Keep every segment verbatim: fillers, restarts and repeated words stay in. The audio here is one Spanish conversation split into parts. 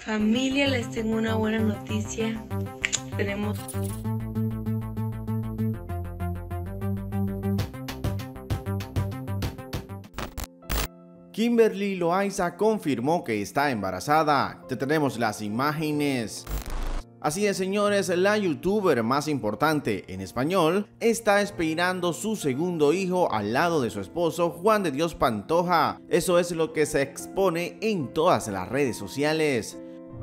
Familia, les tengo una buena noticia. Tenemos... Kimberly Loaiza confirmó que está embarazada. Te tenemos las imágenes. Así es, señores, la youtuber más importante en español está esperando su segundo hijo al lado de su esposo Juan de Dios Pantoja. Eso es lo que se expone en todas las redes sociales.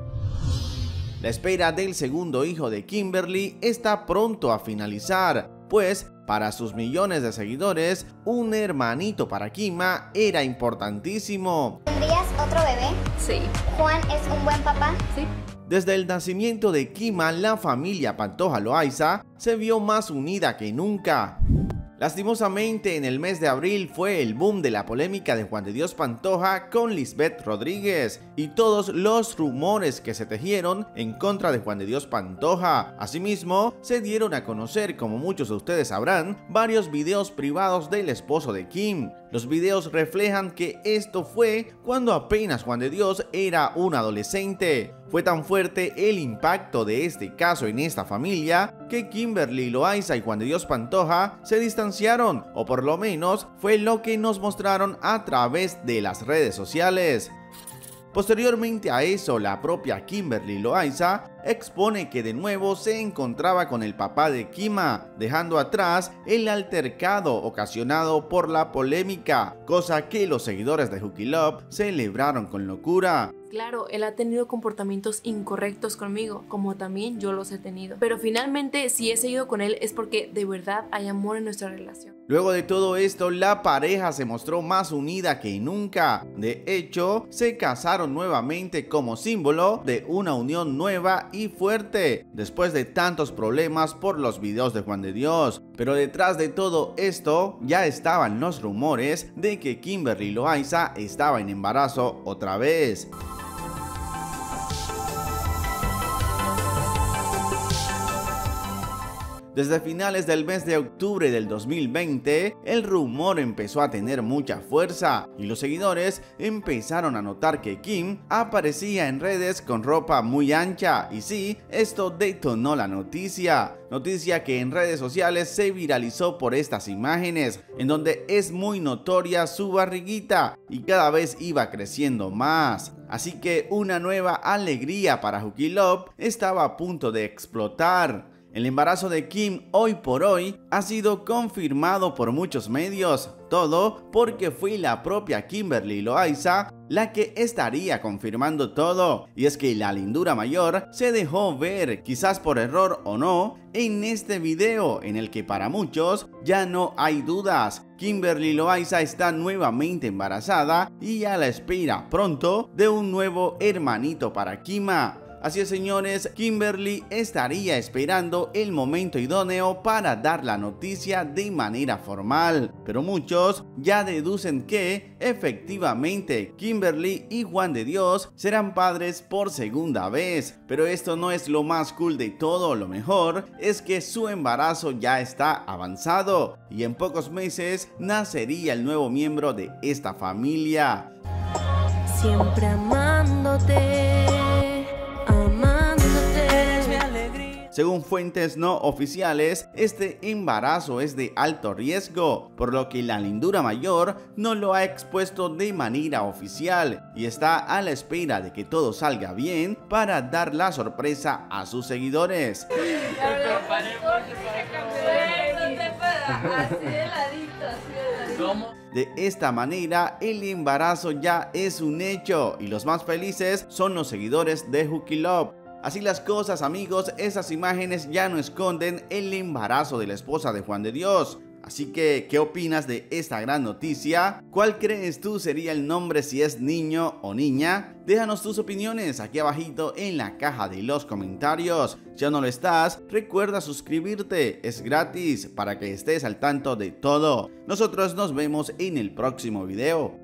La espera del segundo hijo de Kimberly está pronto a finalizar, pues para sus millones de seguidores, un hermanito para Kima era importantísimo. ¿Tendrías otro bebé? Sí. ¿Juan es un buen papá? Sí. Desde el nacimiento de Kima, la familia Pantoja Loaiza se vio más unida que nunca. Lastimosamente, en el mes de abril fue el boom de la polémica de Juan de Dios Pantoja con Lisbeth Rodríguez y todos los rumores que se tejieron en contra de Juan de Dios Pantoja. Asimismo, se dieron a conocer, como muchos de ustedes sabrán, varios videos privados del esposo de Kim. Los videos reflejan que esto fue cuando apenas Juan de Dios era un adolescente. Fue tan fuerte el impacto de este caso en esta familia que Kimberly Loaiza y Juan de Dios Pantoja se distanciaron, o por lo menos fue lo que nos mostraron a través de las redes sociales. Posteriormente a eso, la propia Kimberly Loaiza expone que de nuevo se encontraba con el papá de Kima, dejando atrás el altercado ocasionado por la polémica, cosa que los seguidores de Huki Love celebraron con locura. Claro, él ha tenido comportamientos incorrectos conmigo, como también yo los he tenido. Pero finalmente, si he seguido con él es porque de verdad hay amor en nuestra relación. Luego de todo esto, la pareja se mostró más unida que nunca. De hecho, se casaron nuevamente como símbolo de una unión nueva y fuerte, después de tantos problemas por los videos de Juan de Dios. Pero detrás de todo esto, ya estaban los rumores de que Kimberly Loaiza estaba en embarazo otra vez. Desde finales del mes de octubre del dos mil veinte, el rumor empezó a tener mucha fuerza y los seguidores empezaron a notar que Kim aparecía en redes con ropa muy ancha, y sí, esto detonó la noticia. Noticia que en redes sociales se viralizó por estas imágenes, en donde es muy notoria su barriguita y cada vez iba creciendo más. Así que una nueva alegría para Huki Love estaba a punto de explotar. El embarazo de Kim hoy por hoy ha sido confirmado por muchos medios, todo porque fue la propia Kimberly Loaiza la que estaría confirmando todo. Y es que la lindura mayor se dejó ver, quizás por error o no, en este video en el que para muchos ya no hay dudas. Kimberly Loaiza está nuevamente embarazada y a la espera pronto de un nuevo hermanito para Kima. Así es, señores, Kimberly estaría esperando el momento idóneo para dar la noticia de manera formal, pero muchos ya deducen que efectivamente Kimberly y Juan de Dios serán padres por segunda vez. Pero esto no es lo más cool de todo, lo mejor es que su embarazo ya está avanzado y en pocos meses nacería el nuevo miembro de esta familia. Siempre amándote. Según fuentes no oficiales, este embarazo es de alto riesgo, por lo que la lindura mayor no lo ha expuesto de manera oficial y está a la espera de que todo salga bien para dar la sorpresa a sus seguidores. De esta manera, el embarazo ya es un hecho y los más felices son los seguidores de Huki Love. Así las cosas, amigos, esas imágenes ya no esconden el embarazo de la esposa de Juan de Dios. Así que, ¿qué opinas de esta gran noticia? ¿Cuál crees tú sería el nombre si es niño o niña? Déjanos tus opiniones aquí abajito en la caja de los comentarios. Si aún no lo estás, recuerda suscribirte, es gratis para que estés al tanto de todo. Nosotros nos vemos en el próximo video.